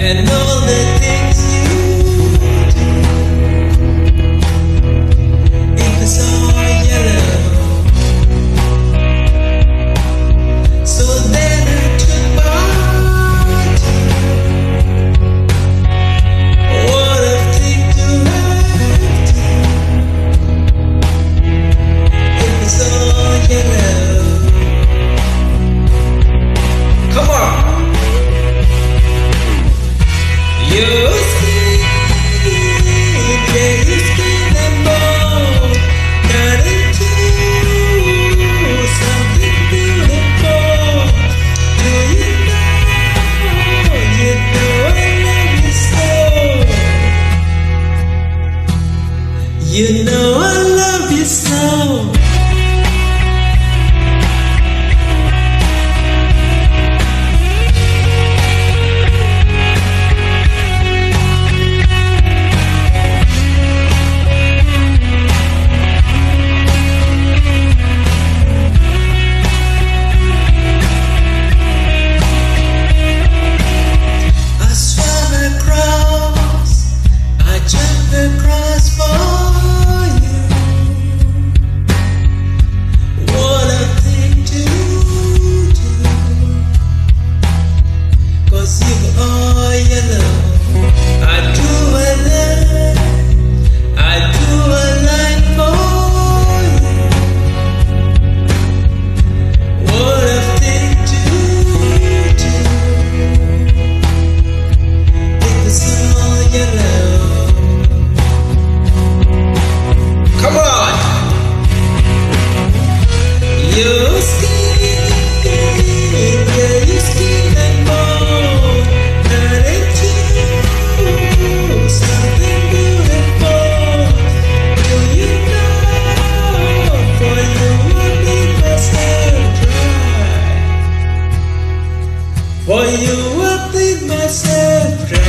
and all the things you do. If it's all yellow, so then I took part. What a thing to have to. If it's all yellow, come on. Your skin, yeah, your skin and bone got into something beautiful. Do you know I love you so. You know I love you so. Your skin, yeah, your skin and bone got into something beautiful. Do you know, for you will leave myself dry. For you will leave myself dry.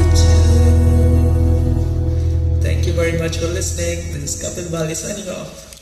Thank you very much for listening. This is KapilBali signing off.